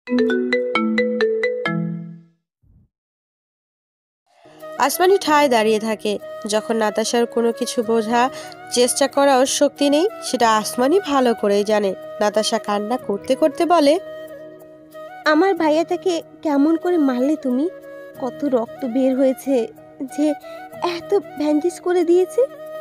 আসমানি ঠায় দাঁড়িয়ে থাকে। যখন নাতাশার কোনো কিছু বোঝা চেষ্টা করার শক্তি নেই, সেটা আসমানি ভালো করেই জানে। নাতাশা কান্না করতে করতে বলে, আমার ভাইয়াটাকে কেমন করে মারলে তুমি? কত রক্ত বের হয়েছে যে এত ব্যান্ডেজ করে দিয়েছে।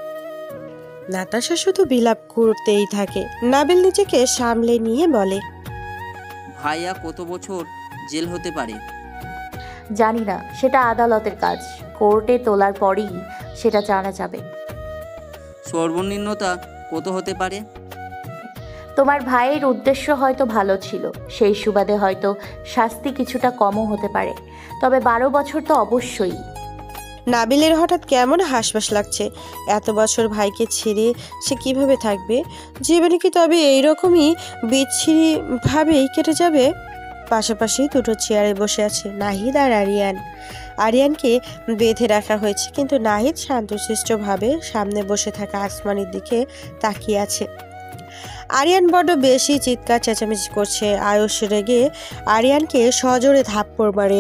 নাতাশা শুধু বিলাপ করতেই থাকে। নাবিল নিজেকে সামলে নিয়ে বলে, ভাইয়া কত বছর জেল হতে পারে? জানি না, সেটা আদালতের কাজ। কোর্টে তোলার পরই সেটা জানা যাবে। সর্বনিম্নতা কত হতে পারে? তোমার ভাইয়ের উদ্দেশ্য হয়তো ভালো ছিল, সেই সুবাদে হয়তো শাস্তি কিছুটা কমও হতে পারে, তবে 12 বছর তো অবশ্যই। নাবিলের হঠাৎ কেমন হাসপাস লাগছে। এত বছর ভাইকে ছেড়ে সে কিভাবে থাকবে? জীবনে কি তবে এইরকমই বিচ্ছিরি ভাবেই কেটে যাবে? পাশাপাশি দুটো চেয়ারে বসে আছে নাহিদ আর আরিয়ান। আরিয়ানকে বেঁধে রাখা হয়েছে, কিন্তু নাহিদ শান্তশিষ্টভাবে সামনে বসে থাকা আসমানির দিকে তাকিয়ে আছে। আরিয়ান বড্ড বেশি চিৎকার চেঁচামেচি করছে। আয়ুষ রেগে আরিয়ানকে সজোরে থাপ্পড় মারে।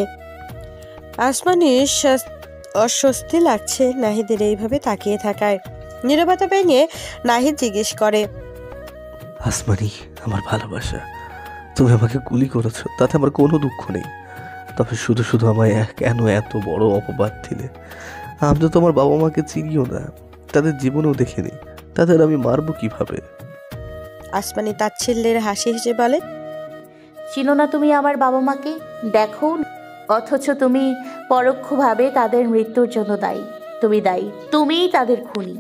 আসমানির অস্বস্তি লাগছে নাহিদের এইভাবে তাকিয়ে থাকায়। নীরবতা ভেঙে নাহিদ জিজ্ঞেস করে, আসমানি, আমার ভালোবাসা, তুমি আমাকে গুলি করেছো, তাতে আমার কোনো দুঃখ নেই। তবে শুধু শুধু আমায় কেন এত বড় অপবাদ দিলে? আমি তো তোমার বাবা মাকে চিনিও না, তাদের জীবনেও দেখিনি, তাদের আমি মারবো কিভাবে? আসমানি তাচ্ছিল্যের হাসি হেসে বলে, চিনো না তুমি আমার বাবা মাকে? দেখো, অথচ তুমি পরোক্ষভাবে তাদের মৃত্যুর জন্য দায়ী। তুমি দায়ী, তুমিই তাদের খুনি।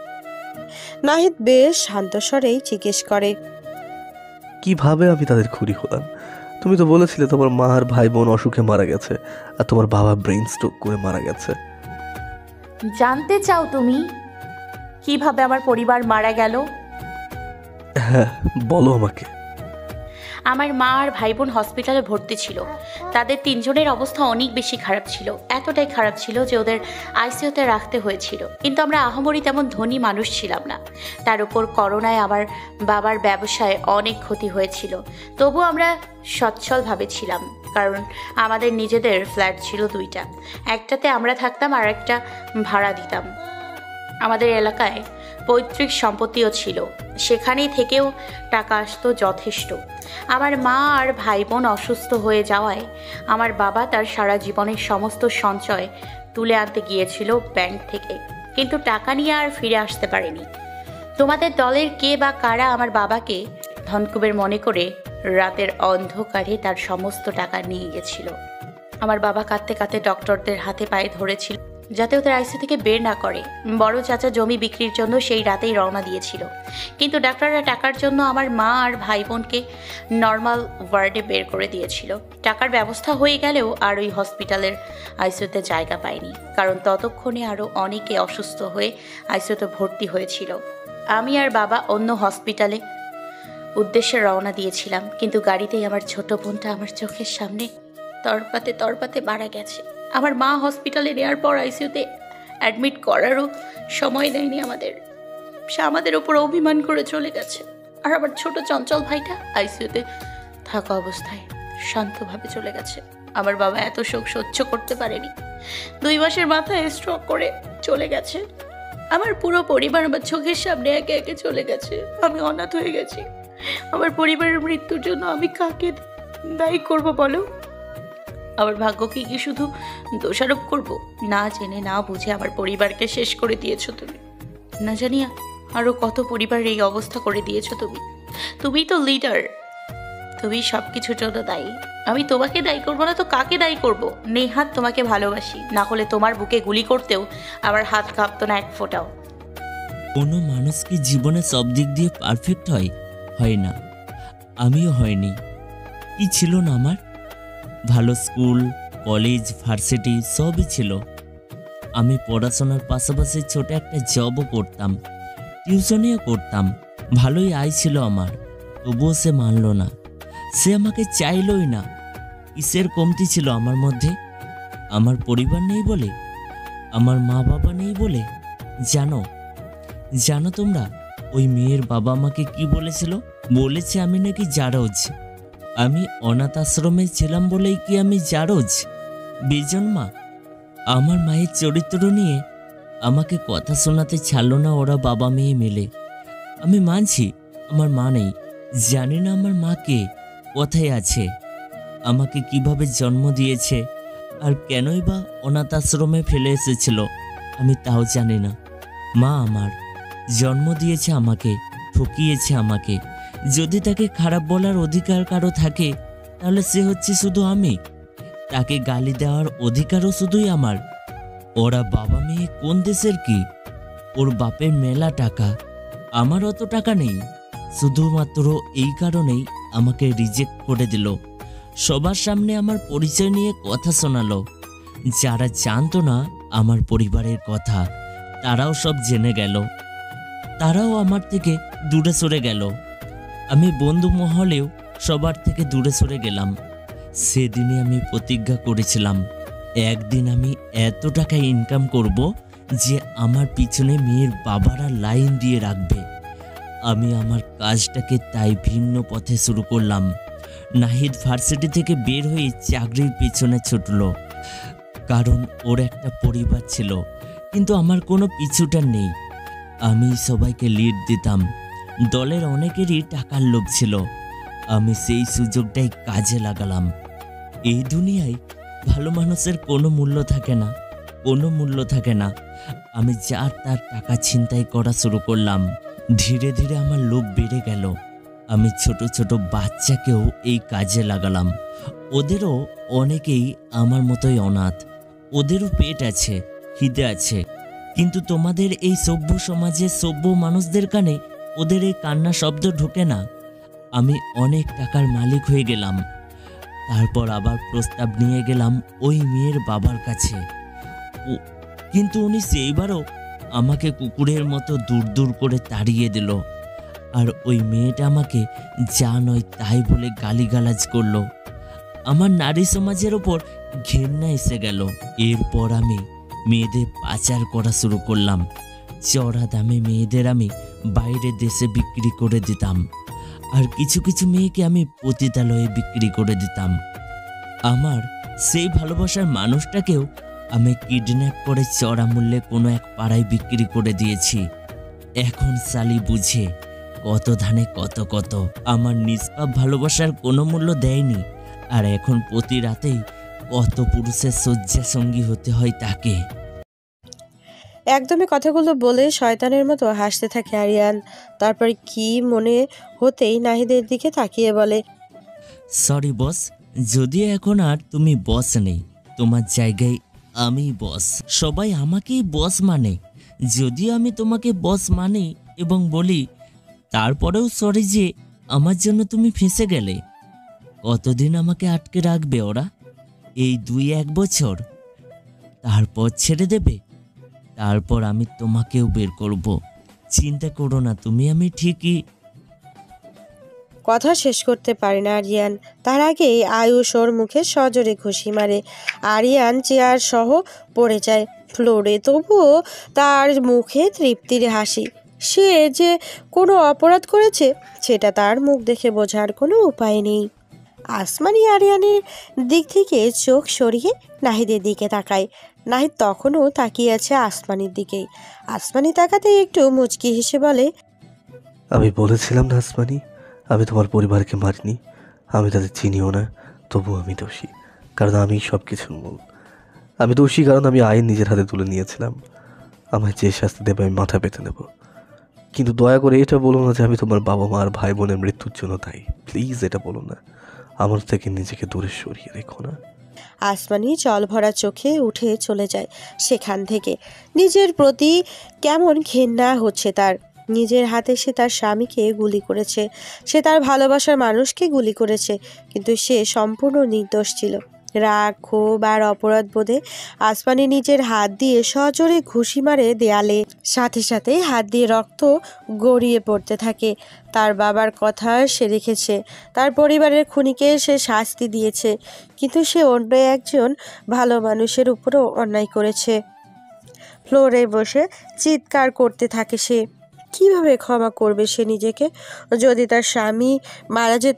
নাহিদ বেশ শান্ত স্বরেই জিজ্ঞেস করে, কিভাবে আমি তাদের খুনি হলাম? তুমি তো বলেছিলে তোমার মা আর ভাই বোন অসুখে মারা গেছে, আর তোমার বাবা ব্রেন স্ট্রোক করে মারা গেছে। জানতে চাও তুমি কিভাবে আমার পরিবার মারা গেল? হ্যাঁ, বলো আমাকে। আমার মা আর ভাই বোন হসপিটালে ভর্তি ছিল। তাদের 3 জনের অবস্থা অনেক বেশি খারাপ ছিল, এতটাই খারাপ ছিল যে ওদের আইসিইউতে রাখতে হয়েছিল। কিন্তু আমরা আহামরি তেমন ধনী মানুষ ছিলাম না। তার উপর করোনায় আমার বাবার ব্যবসায় অনেক ক্ষতি হয়েছিল। তবু আমরা সচ্ছলভাবে ছিলাম, কারণ আমাদের নিজেদের ফ্ল্যাট ছিল 2টা। একটাতে আমরা থাকতাম আর একটা ভাড়া দিতাম। আমাদের এলাকায় পৈতৃক সম্পত্তিও ছিল, সেখানেই থেকেও টাকা আসতো যথেষ্ট। আমার মা আর ভাই বোন অসুস্থ হয়ে যাওয়ায় আমার বাবা তার সারা জীবনের সমস্ত সঞ্চয় তুলে আনতে গিয়েছিল ব্যাংক থেকে, কিন্তু টাকা নিয়ে আর ফিরে আসতে পারেনি। তোমাদের দলের কে বা কারা আমার বাবাকে ধনকুবের মনে করে রাতের অন্ধকারে তার সমস্ত টাকা নিয়ে গেছিল। আমার বাবা কাঁদতে কাঁদতে ডক্টরদের হাতে পায়ে ধরেছিল যাতে ওদের আইসিইউ থেকে বের না করে। বড় চাচা জমি বিক্রির জন্য সেই রাতেই রওনা দিয়েছিল, কিন্তু ডাক্তাররা টাকার জন্য আমার মা আর ভাই বোনকে নর্মাল ওয়ার্ডে বের করে দিয়েছিল। টাকার ব্যবস্থা হয়ে গেলেও আর ওই হসপিটালের আইসিইউতে জায়গা পায়নি, কারণ ততক্ষণে আরও অনেকে অসুস্থ হয়ে আইসিইউতে ভর্তি হয়েছিল। আমি আর বাবা অন্য হসপিটালে উদ্দেশ্যে রওনা দিয়েছিলাম, কিন্তু গাড়িতেই আমার ছোট বোনটা আমার চোখের সামনে তড়পাতে তড়পাতে মারা গেছে। আমার মা হসপিটালে নেওয়ার পর আইসিইউতে অ্যাডমিট করারও সময় দেয়নি আমাদের। সে আমাদের ওপর অভিমান করে চলে গেছে। আর আমার ছোট চঞ্চল ভাইটা আইসিইউতে থাকা অবস্থায় শান্তভাবে চলে গেছে। আমার বাবা এত শোক সহ্য করতে পারেনি, 2 মাসের মাথায় স্ট্রোক করে চলে গেছে। আমার পুরো পরিবার আমার চোখের সামনে একে একে চলে গেছে। আমি অনাথ হয়ে গেছি। আমার পরিবারের মৃত্যুর জন্য আমি কাকে দায়ী করব বলো? আমার ভাগ্যকে কি শুধু দোষারোপ করব? না জেনে না বুঝে আমার পরিবারকে শেষ করে দিয়েছো তুমি। না জানিয়া আরো কত পরিবারের এই অবস্থা করে দিয়েছো তুমি। তুমিই তো লিডার, তুমি সবকিছুর জন্য দায়ী। আমি তোমাকে দায়ী করবো না তো কাকে দায়ী করব? নেহাত তোমাকে ভালোবাসি, না হলে তোমার বুকে গুলি করতেও আমার হাত কাঁপতো না এক ফোঁটাও। কোনো মানুষ কি জীবনে সব দিক দিয়ে পারফেক্ট হয় না। আমিও হয়নি। কি ছিল না আমার? ভালো স্কুল, কলেজ, ভার্সিটি সবই ছিল। আমি পড়াশোনার পাশাপাশি ছোট একটা জবও করতাম, টিউশনিও করতাম। ভালোই আয় ছিল আমার, তবুও সে মানল না। সে আমাকে চাইলই না। কিসের কমতি ছিল আমার মধ্যে? আমার পরিবার নেই বলে? আমার মা বাবা নেই বলে? জানো তোমরা ওই মেয়ের বাবা আমাকে কি বলেছিল? বলেছে আমি নাকি জারজ। আমি অনাথ আশ্রমে ছিলাম বলেই কি আমি জারজ বেজন্মা? আমার মায়ের চরিত্র নিয়ে আমাকে কথা শোনাতে ছাড়লো না ওরা বাবা মেয়ে মিলে। আমি মানছি আমার মা নেই, জানি না আমার মাকে কোথায় আছে, আমাকে কিভাবে জন্ম দিয়েছে আর কেনই বা অনাথ আশ্রমে ফেলে এসেছিল আমি তাও জানি না। মা আমার জন্ম দিয়েছে আমাকে, ঠকিয়েছে আমাকে। যদি তাকে খারাপ বলার অধিকার কারো থাকে তাহলে সে হচ্ছে শুধু আমি। তাকে গালি দেওয়ার অধিকারও শুধুই আমার। ওরা বাবা মেয়ে কোন দেশের কি? ওর বাপের মেলা টাকা, আমার অত টাকা নেই। শুধুমাত্র এই কারণেই আমাকে রিজেক্ট করে দিল। সবার সামনে আমার পরিচয় নিয়ে কথা শোনালো। যারা জানতো না আমার পরিবারের কথা তারাও সব জেনে গেল। তারাও আমার থেকে দূরে সরে গেল। আমি বন্ধু মহলেও সবার থেকে দূরে সরে গেলাম। সেদিনে আমি প্রতিজ্ঞা করেছিলাম একদিন আমি এত টাকা ইনকাম করব যে আমার পিছনে মেয়ের বাবারা লাইন দিয়ে রাখবে। আমি আমার কাজটাকে তাই ভিন্ন পথে শুরু করলাম। নাহিদ ভার্সিটি থেকে বের হয়ে চাকরির পেছনে ছুটল, কারণ ওর একটা পরিবার ছিল, কিন্তু আমার কোনো পিছুটা নেই। আমি সবাইকে লিড দিতাম। দলের অনেকেরই টাকার লোভ ছিল, আমি সেই সুযোগটাই কাজে লাগালাম। এই দুনিয়ায় ভালো মানুষের কোনো মূল্য থাকে না, কোনো মূল্য থাকে না। আমি যার তার টাকা ছিনতাই করা শুরু করলাম। ধীরে ধীরে আমার লোভ বেড়ে গেল। আমি ছোট ছোট বাচ্চাকেও এই কাজে লাগালাম। ওদেরও অনেকেই আমার মতোই অনাথ, ওদেরও পেট আছে, খিদে আছে, কিন্তু তোমাদের এই সভ্য সমাজে সভ্য মানুষদের কানে ওদের এই কান্না শব্দ ঢোকে না। আমি অনেক টাকার মালিক হয়ে গেলাম। তারপর আবার প্রস্তাব নিয়ে গেলাম ওই মেয়ের বাবার কাছে, কিন্তু উনি সেইবারও আমাকে কুকুরের মতো দূর দূর করে তাড়িয়ে দিল। আর ওই মেয়েটা আমাকে যা নয় তাই বলে গালিগালাজ করলো। আমার নারী সমাজের ওপর ঘেন্না এসে গেল। এরপর আমি মেয়েদের পাচার করা শুরু করলাম। চড়া দামে মেয়েদের আমি বাইরের দেশে বিক্রি করে দিতাম, আর কিছু কিছু মেয়েকে আমি পতিতালয়ে বিক্রি করে দিতাম। আমার সেই ভালোবাসার মানুষটাকেও আমি কিডন্যাপ করে চড়া মূল্যে কোনো এক পাড়ায় বিক্রি করে দিয়েছি। এখন সালি বুঝে কত ধানে কত কত। আমার নিষ্পাপ ভালোবাসার কোনো মূল্য দেয়নি, আর এখন প্রতি রাতেই কত পুরুষের শয্যা সঙ্গী হতে হয় তাকে। একদমই কথাগুলো বলে শয়তানের মতো হাসতে থাকে আরিয়ান। তারপর কি মনে হতেই নাহিদের দিকে তাকিয়ে বলে, সরি বস, যদিও এখন আর তুমি বস নেই, তোমার জায়গায় আমি বস। সবাই আমাকেই বস মানে। যদিও আমি তোমাকে বস মানি এবং বলি, তারপরেও সরি যে আমার জন্য তুমি ফেঁসে গেলে। কতদিন আমাকে আটকে রাখবে ওরা? এই 2-1 বছর? তারপর ছেড়ে দেবে? তারপর আমি তোমাকেও বের করব। চিন্তা করো না তুমি, আমি ঠিকই। কথা শেষ করতে পারে না আরিয়ান। তার আগেই আয়ুষ ওর মুখে সজোরে ঘুষি মারে। আরিয়ান চেয়ার সহ পড়ে যায় ফ্লোরে। তবুও তার মুখে তৃপ্তির হাসি। সে যে কোনো অপরাধ করেছে সেটা তার মুখ দেখে বোঝার কোনো উপায় নেই। আসমানি আরিয়ানের দিক থেকে চোখ সরিয়ে নাহিদের দিকে তাকায়। নাহিদ তখনও তাকিয়ে আছে আসমানির দিকেই। আসমানি তাকাতেই একটু মুচকি হেসে বলে, আমি বলেছিলাম না আসমানি, আমি তোমার পরিবারকে মারিনি, আমি তাদের চিনিও না, তবু আমি দোষী, কারণ আমি সব কিছুর মূল। আমি দোষী কারণ আমি আইন নিজের হাতে তুলে নিয়েছিলাম। আমায় যে শাস্তি দেবে আমি মাথা পেতে নেব, কিন্তু দয়া করে এটা বলো না যে আমি তোমার বাবা মা আর ভাই বোনের মৃত্যুর জন্য দায়ী। প্লিজ এটা বলো না, আমার থেকে নিজেকে দূরে সরিয়ে রেখো না। আসমানি জল ভরা চোখে উঠে চলে যায় সেখান থেকে। নিজের প্রতি কেমন ঘেন্না হচ্ছে তার। নিজের হাতে সে তার স্বামীকে গুলি করেছে, সে তার ভালোবাসার মানুষকে গুলি করেছে, কিন্তু সে সম্পূর্ণ নির্দোষ ছিল। রাগ, ক্ষোভ আর অপরাধ বোধে আসমানি নিজের হাত দিয়ে সজোরে ঘুষি মারে দেয়ালে। সাথে সাথে হাত দিয়ে রক্ত গড়িয়ে পড়তে থাকে। তার বাবার কথা সে রেখেছে, তার পরিবারের খুনিকে সে শাস্তি দিয়েছে, কিন্তু সে অন্য একজন ভালো মানুষের উপরও অন্যায় করেছে। ফ্লোরে বসে চিৎকার করতে থাকে সে। কিভাবে ক্ষমা করবে সে নিজেকে? যদি তার স্বামী মারা যেত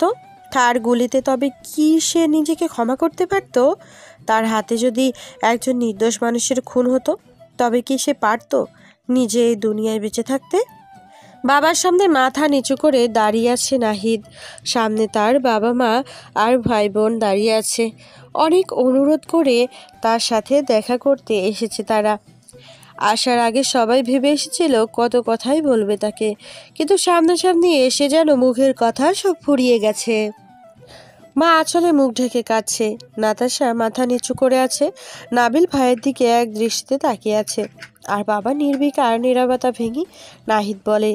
তার গুলিতে তবে কি সে নিজেকে ক্ষমা করতে পারত? তার হাতে যদি একজন নির্দোষ মানুষের খুন হতো, তবে কি সে পারত নিজে এই দুনিয়ায় বেঁচে থাকতে? বাবার সামনে মাথা নিচু করে দাঁড়িয়ে আছে নাহিদ। সামনে তার বাবা মা আর ভাই বোন দাঁড়িয়ে আছে। অনেক অনুরোধ করে তার সাথে দেখা করতে এসেছে তারা। আসার আগে সবাই ভেবে এসেছিল কত কথাই বলবে তাকে, কিন্তু সামনাসামনি এসে যেন মুখের কথা সব ফুরিয়ে গেছে। মা আঁচলে মুখ ঢেকে কাঁদছে। নাতাশা মাথা নিচু করে আছে। নাবিল ভাইয়ের দিকে এক দৃষ্টিতে তাকিয়ে আছে। আর বাবা নির্বিকার নীরবতা ভেঙে নাহিদ বলে,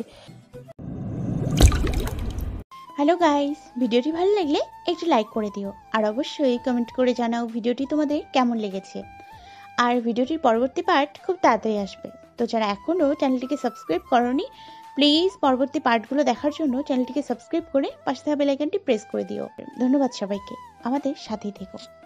হ্যালো গাইস, ভিডিওটি ভালো লাগলে একটু লাইক করে দিও আর অবশ্যই কমেন্ট করে জানাও ভিডিওটি তোমাদের কেমন লেগেছে। আর ভিডিওটির পরবর্তী পার্ট খুব তাড়াতাড়ি আসবে, তো যারা এখনও চ্যানেলটিকে সাবস্ক্রাইব করোনি প্লিজ পরবর্তী পার্টগুলো দেখার জন্য চ্যানেলটিকে সাবস্ক্রাইব করে পাশে থাকা বেল আইকনটি প্রেস করে দিও। ধন্যবাদ সবাইকে, আমাদের সাথেই থেকো।